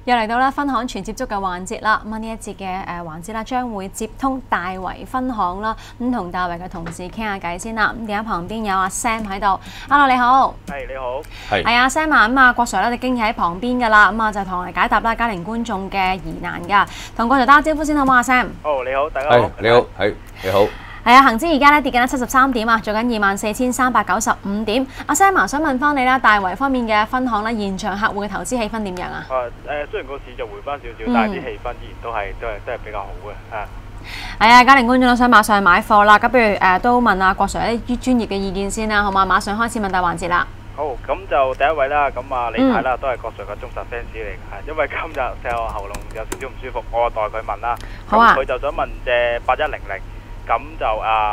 又嚟到啦分行全接觸嘅環節啦，咁呢一節嘅環節啦，將會接通大圍分行啦，咁同大圍嘅同事傾下偈先啦。咁電話旁邊有阿 Sam 喺度 ，Hello 你好， 係你好， 係啊 Sam 啊，咁啊郭 Sir 咧就經已喺旁邊噶啦，咁啊就同我哋解答啦家庭觀眾嘅疑難噶，同郭 Sir 打個招呼先好唔好啊 Sam？ 哦你好，大家好， 你好，係你好。 係啊，恒指而家咧跌緊73點啊，做緊24,395點。阿 Sam 啊，想問翻你啦，大圍方面嘅分行咧，現場客戶嘅投資氣氛點樣啊？ 雖然個市就回翻少少，但係啲氣氛依然都係比較好嘅啊。 係啊，家庭觀眾都想馬上買貨啦，咁不如都問阿郭 Sir 一啲專業嘅意見先啦，好嘛？馬上開始問答環節啦。 好，咁就第一位啦，咁啊李太啦，都係郭 Sir 嘅忠實 fans 嚟嘅，因為今日成個喉嚨有少少唔舒服，我代佢問啦。 好啊。 佢就想問隻8100。咁就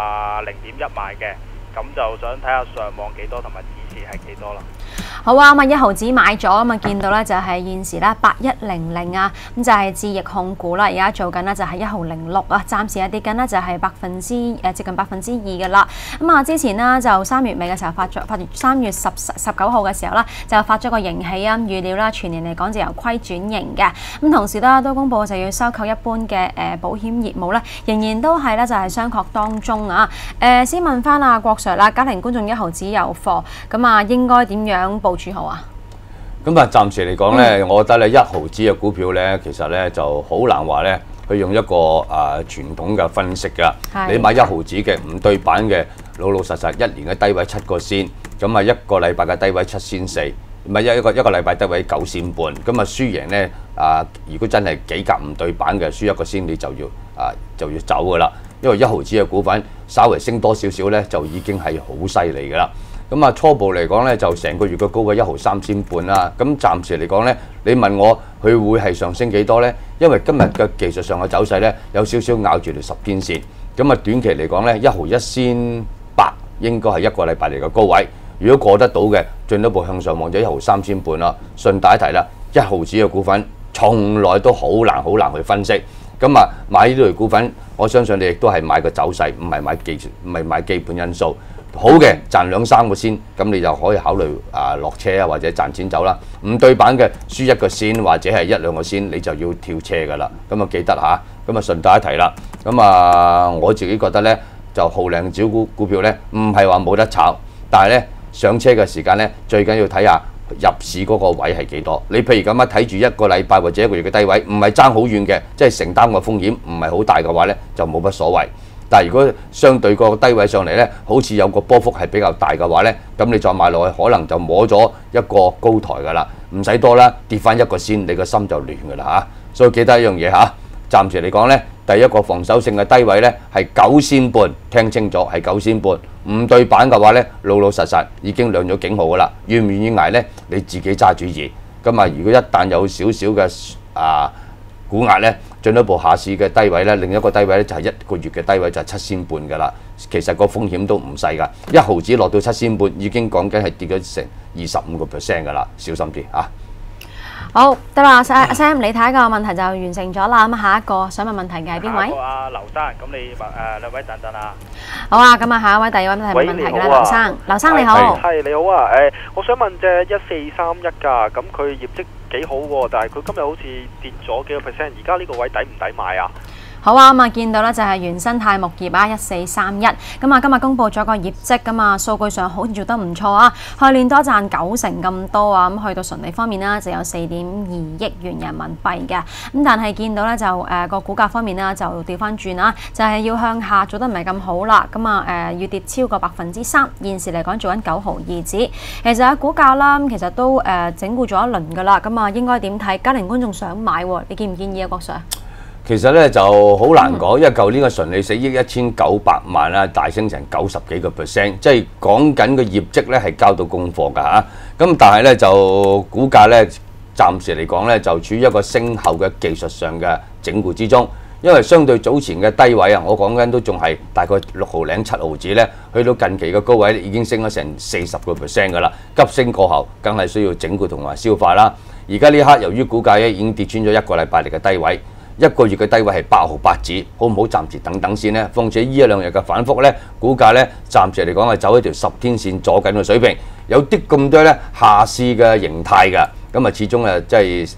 0.1買嘅，咁就想睇下上望幾多同埋支持係幾多啦。好啊，咁啊1毫子買咗，咁啊見到咧就係現時咧8100啊，咁就係智易控股啦，而家做緊咧就係1毫06啊，暫時係跌緊咧就係接近2%嘅啦。咁啊之前呢，就3月尾嘅時候發3月19號嘅時候啦，就發咗個盈喜啊，預料啦全年嚟講就由虧轉盈嘅。咁同時咧都公佈就要收購一般嘅保險業務咧，仍然都係咧就係商榷當中啊。先問翻阿郭 Sir 啦，家庭觀眾1毫子有貨，咁啊應該點樣部署好啊？ 咁啊，暫時嚟講咧，我覺得咧1毫子嘅股票咧，其實咧就好難話咧，去用一個傳統嘅分析㗎。你買1毫子嘅唔對版嘅，老實實1年嘅低位7個仙，咁啊1個禮拜嘅低位7仙4，唔係一個禮拜低位9仙半，咁啊輸贏咧如果真係幾格唔對版嘅，輸1個仙你就要走㗎啦。因為1毫子嘅股份稍微升多少少咧，就已經係好犀利㗎啦。咁啊初步嚟講咧，就成個月嘅高位1毫3仙半啦。咁暫時嚟講咧，你問我佢會係上升幾多咧？因為今日嘅技術上嘅走勢咧，有少少咬住條10天線。咁啊短期嚟講咧，1毫1仙8應該係一個禮拜嚟嘅高位。如果過得到嘅，進一步向上望咗1毫3仙半啦。順帶一提啦，1毫子嘅股份從來都好難去分析。咁啊買呢類股份，我相信你亦都係買個走勢，唔係買技術，唔係買基本因素。好嘅賺2、3個仙，咁你就可以考慮落車啊，或者賺錢走啦。唔對版嘅輸1個仙或者係1、2個仙，你就要跳車噶啦。咁啊記得嚇，咁啊順帶一提啦。咁啊我自己覺得咧，就號靚招股票咧，唔係話冇得炒，但係咧上車嘅時間咧，最緊要睇下入市嗰個位係幾多。你譬如咁樣睇住1個禮拜或者1個月嘅低位，唔係爭好遠嘅，即係承擔個風險唔係好大嘅話咧，就冇乜所謂。但係如果相對個低位上嚟咧，好似有個波幅係比較大嘅話咧，咁你再買落去，可能就摸咗一個高台㗎啦，唔使多啦，跌翻1個仙，你個心就亂㗎啦嚇。所以記得一樣嘢嚇，暫時嚟講咧，第一個防守性嘅低位咧係9仙半，聽清楚係9仙半。唔對版嘅話咧，老實已經亮咗警號㗎啦，願唔願意捱咧，你自己揸主意。咁啊，如果一旦有少少嘅股壓咧，進一步下市嘅低位咧，另一個低位咧就係1個月嘅低位就係7仙半㗎啦。其實個風險都唔細㗎，1毫子落到7仙半已經講緊係跌咗成25% 㗎啦，小心啲啊！ 好得啦，阿 Sam， 你睇個問題就完成咗啦。咁下一個想問問題嘅係邊位？ 阿劉生，咁你兩位等啊。 好啊，咁啊下一位第二位問題嘅啦，劉生，劉生你好。 係你好啊，我想問隻1431㗎，咁佢業績幾好喎，但係佢今日好似跌咗幾個%，而家呢個位抵唔抵買啊？ 好啊，咁啊見到咧就係元新泰牧業啊1431，咁啊今日公布咗個業績，咁啊數據上好似做得唔錯啊，去年多賺90%咁多啊，咁去到純利方面啦就有4.2億元人民幣嘅，咁但係見到咧就個股價方面啦就調翻轉啦，就係要向下做得唔係咁好啦，咁啊要跌超過3%，現時嚟講做緊9毫2子，其實喺股價啦，其實都整固咗一輪噶啦，咁啊應該點睇？家庭觀眾想買喎，你建唔建議啊，郭 Sir？ 其實咧就好難講，因為舊年嘅純利4億1900萬啦，大升成90幾個%，即係講緊個業績咧係交到功課㗎嚇。咁但係咧就股價咧暫時嚟講咧就處於一個升後嘅技術上嘅整固之中，因為相對早前嘅低位啊，我講緊都仲係大概6毫零7毫子咧，去到近期嘅高位已經升咗成40個%㗎啦。急升過後，梗係需要整固同埋消化啦。而家呢刻由於股價咧已經跌穿咗1個禮拜嚟嘅低位。1個月嘅低位係8毫8子，好唔好暫時等等先呢？況且呢1、2日嘅反覆呢，股價呢暫時嚟講係走一條10天線左緊嘅水平，有啲咁多呢下試嘅形態㗎。咁啊，始終即係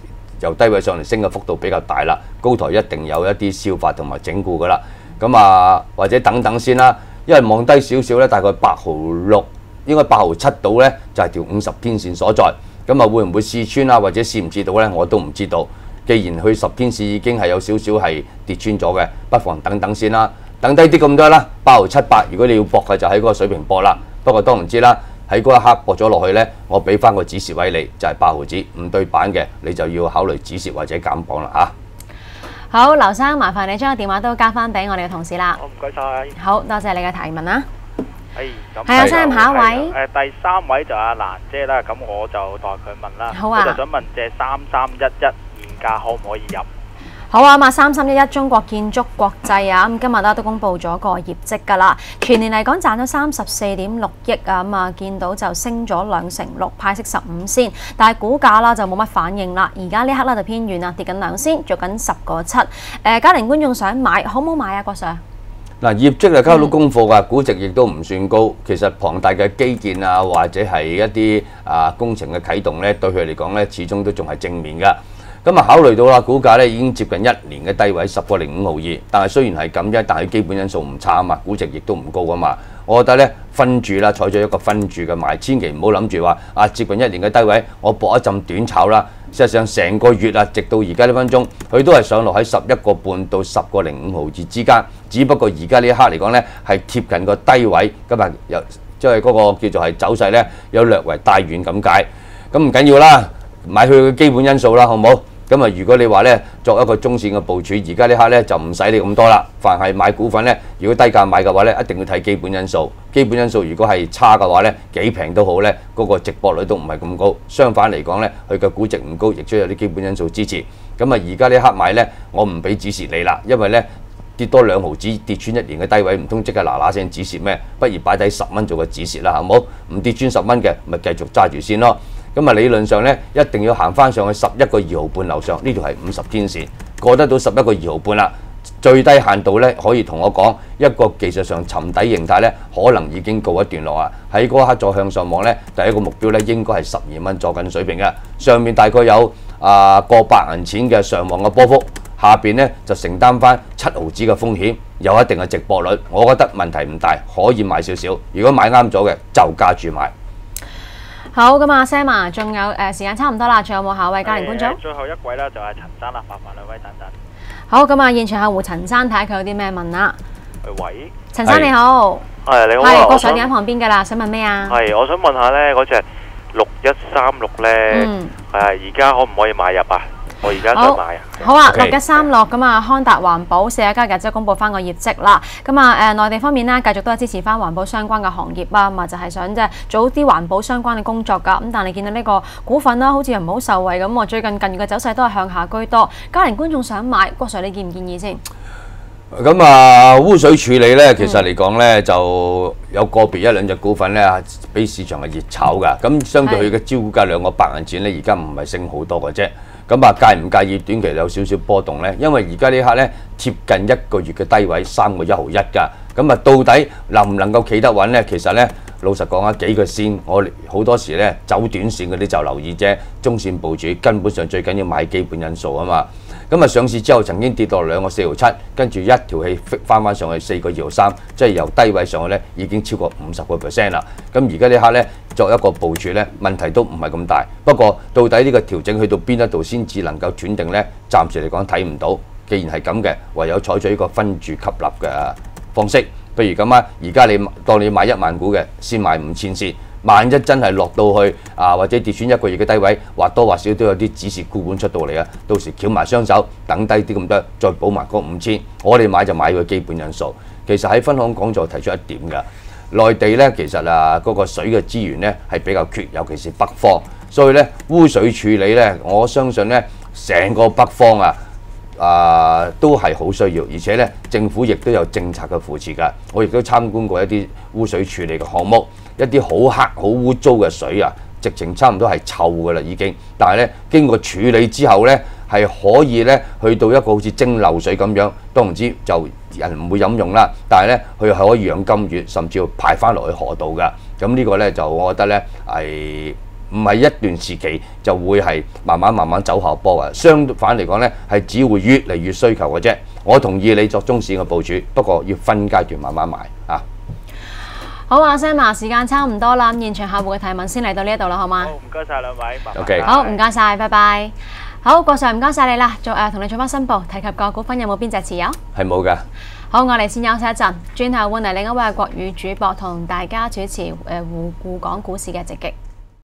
由低位上嚟升嘅幅度比較大啦，高台一定有一啲消化同埋整固噶啦。咁啊，或者等等先啦，因為望低少少咧，大概8.6，應該8.7度咧，就係條50天線所在。咁啊，會唔會試穿啊，或者試唔試到咧，我都唔知道。既然佢10天線已經係有少少係跌穿咗嘅，不妨等等先啦，等低啲咁多啦，8.78。如果你要搏嘅就喺嗰個水平搏啦。不過當然知啦，喺嗰一刻搏咗落去咧，我俾翻個止蝕位你，就係8毫子唔對版嘅，你就要考慮止蝕或者減磅啦嚇。 好，劉生，麻煩你將個電話都交翻俾我哋嘅同事啦。 好，唔該晒。 好多謝你嘅提問啦。 咁係啊，Sam，下一位。 第3位就阿蘭姐啦，咁我就代佢問啦。 好啊。 我就想問隻3311現價可唔可以入？ 好啊，咁啊3311中國建築國際啊，咁今日咧都公布咗個業績㗎啦。全年嚟講賺咗34.6億啊，咁啊見到就升咗2成6，派息15仙，但係股價啦就冇乜反應啦。而家呢刻咧就偏軟啊，跌緊2仙，做緊10個7。家庭觀眾想買，好唔好買啊，郭 Sir？ 嗱，業績係交到功課㗎，估值亦都唔算高。其實龐大嘅基建啊，或者係一啲工程嘅啟動咧，對佢嚟講咧，始終都仲係正面㗎。咁啊，考慮到啦，股價咧已經接近1年嘅低位10.05毫二，但係雖然係咁啫，但係基本因素唔差啊嘛，估值亦都唔高啊嘛。我覺得咧分住啦，採取一個分住嘅買，千祈唔好諗住話接近1年嘅低位，我搏一陣短炒啦。事實上成個月啊，直到而家呢分鐘，佢都係上落喺11.5到10.05毫二之間，只不過而家呢一刻嚟講咧係貼近個低位，今日又即係嗰個叫做係走勢咧有略為帶遠咁解。咁唔緊要啦，買佢嘅基本因素啦，好唔好？咁啊，如果你話咧作一個中線嘅部署，而家呢刻咧就唔使你咁多啦。凡係買股份咧，如果低價買嘅話咧，一定要睇基本因素。基本因素如果係差嘅話咧，幾平都好咧，嗰個值博率都唔係咁高。相反嚟講咧，佢嘅估值唔高，亦都有啲基本因素支持。咁啊，而家呢刻買咧，我唔俾指示你啦，因為咧跌多2毫子，跌穿1年嘅低位，唔通即刻嗱聲指示咩？不如擺低10蚊做個指示啦，好唔好？唔跌穿10蚊嘅，咪繼續揸住先咯。咁啊，理論上咧，一定要行翻上去11.2毫半樓上，呢條係50天線，過得到11.2毫半啦。最低限度咧，可以同我講一個技術上沉底形態咧，可能已經告一段落啊。喺嗰一刻再向上望咧，第一個目標咧應該係12蚊左緊水平嘅，上面大概有過百銀錢嘅上望嘅波幅，下邊咧就承擔翻7毫子嘅風險，有一定嘅值博率，我覺得問題唔大，可以買少少。如果買啱咗嘅，就加住買。 好，咁啊 Sam 啊，仲有時間差唔多啦，仲有冇下一位家庭觀眾？ 最後一位咧就係陳生啦，麻煩兩位等等。 好，咁啊現場客戶陳生睇下佢有啲咩問啦。 喂， 陳生你好， 係你好係郭 Sir電喺旁邊㗎啦，想問咩啊？ 係，我想問下咧，嗰隻6136咧，而家可唔可以買入啊？我而家想買啊！ 好啊，6136咁啊，康達環保4日即係公布翻個業績啦。咁啊內地方面呢，繼續都係支持翻環保相關嘅行業啊，咁啊就係想即係做啲環保相關嘅工作㗎。咁但係見到呢個股份啦，好似又唔好受惠咁喎。最近月嘅走勢都係向下居多。家庭觀眾想買，郭 Sir 你建唔建議先？ 咁啊，污水處理咧，其實嚟講咧，就有個別1兩隻股份咧，俾市場係熱炒㗎。咁相對佢嘅招股價2個百銀錢咧，而家唔係升好多嘅啫。咁啊，介唔介意短期有少少波動咧？因為而家呢刻咧貼近1個月嘅低位3.1毫1㗎。咁啊，到底能唔能夠企得穩咧？其實咧，老實講啊，幾個線，我好多時咧走短線嗰啲就留意啫，中線部署根本上最緊要買基本因素啊嘛。咁啊，上市之後曾經跌到2個4毫7，跟住一條氣翻上去4個2毫3，即係由低位上去咧已經超過50% 啦。咁而家呢刻咧作一個部署咧，問題都唔係咁大。不過到底呢個調整去到邊一度先至能夠斷定咧？暫時嚟講睇唔到。既然係咁嘅，唯有採取一個分注吸納嘅方式。譬如咁啊，而家你當你買1萬股嘅，先買5000先。萬一真係落到去或者跌穿1個月嘅低位，或多或少都有啲指示沽盤出到嚟啊！到時翹埋雙手，等低啲咁多，再補埋嗰5000。我哋買就買佢基本因素。其實喺分行講座提出一點㗎，內地咧其實嗰個水嘅資源咧係比較缺，尤其是北方，所以咧污水處理咧，我相信咧成個北方都係好需要，而且咧政府亦都有政策嘅扶持㗎。我亦都參觀過一啲污水處理嘅項目。一啲好黑好污糟嘅水啊，直情差唔多係臭㗎啦已經。但係咧經過處理之後咧，係可以咧去到一個好似蒸餾水咁樣，當然之就人唔會飲用啦。但係咧佢係可以養金魚，甚至要排翻落去河道㗎。咁呢個咧就我覺得咧係唔係一段時期就會係慢慢走下坡嘅。相反嚟講呢，係只會越嚟越需求嘅啫。我同意你作中線嘅部署，不過要分階段慢慢買啊。 好啊 ，Sam 啊，時間差唔多啦，現場客戶嘅提問先嚟到呢一度啦，好嗎？ 好，唔該晒兩位。 OK。 好，唔該晒，拜拜。好，郭 Sir 唔該晒你啦，同你做翻申報，提及個股份有冇邊隻持有？ 係冇㗎。 好，我哋先休息一陣，轉頭換嚟另一位國語主播同大家主持滬港股市嘅直擊。